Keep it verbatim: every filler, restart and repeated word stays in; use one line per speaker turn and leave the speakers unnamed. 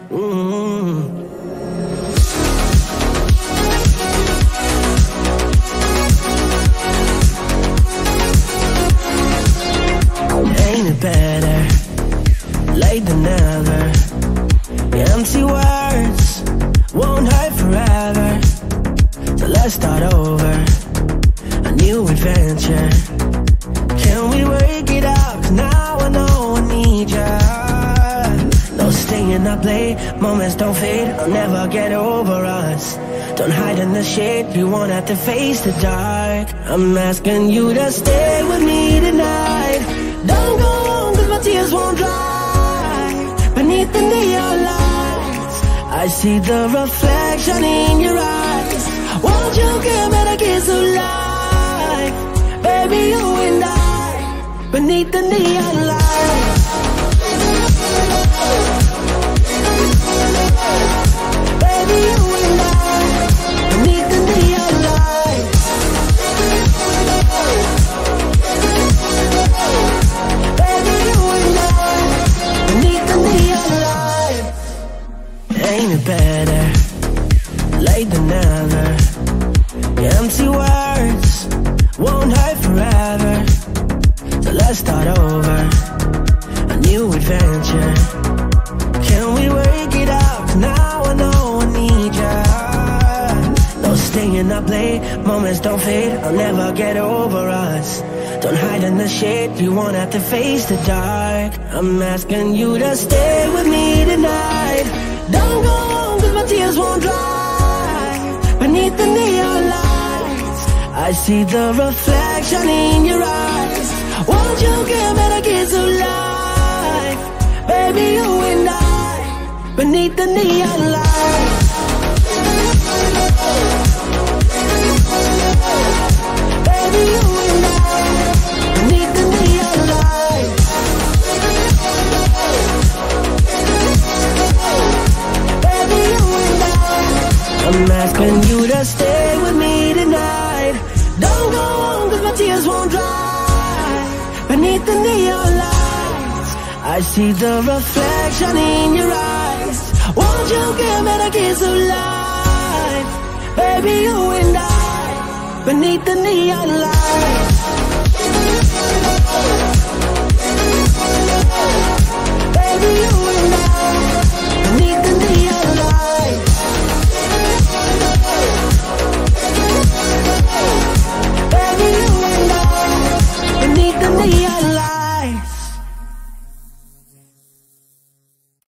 Mm-hmm. Ain't it better late than never? Your empty words won't hurt forever. So let's start over, a new adventure. Can we work it out? 'Cause now I know I need ya. No staying up late, moments don't fade. I'll never get over us. Don't hide in the shade, you won't have to face the dark. I'm asking you to stay with me tonight. Don't go home 'cause my tears won't dry. Beneath the neon lights, I see the reflection in your eyes. Won't you give me the kiss of life? Baby, you and I, beneath the neon lights. Baby, you and I, beneath the neon lights. Baby, you and I, beneath the neon lights. Ain't it better late than never? Your empty words won't hurt forever. So let's start over, a new adventure. Can we work it out? 'Cause now I know I need ya. No staying up late, moments don't fade. I'll never get over us. Don't hide in the shade, you won't have to face the dark. I'm asking you to stay with me tonight. Don't go home 'cause my tears won't dry. Beneath the neon lights, I see the reflection in your eyes. Won't you give me the kiss of life? Baby, you and I, beneath the neon lights. Baby, you and I, beneath the neon lights. Baby, you and I, I'm asking you to stay with me tonight. Don't go home 'cause my tears won't dry. Beneath the neon lights, I see the reflection in your eyes. Won't you give me the kiss of life? Baby, you and I, beneath the neon lights.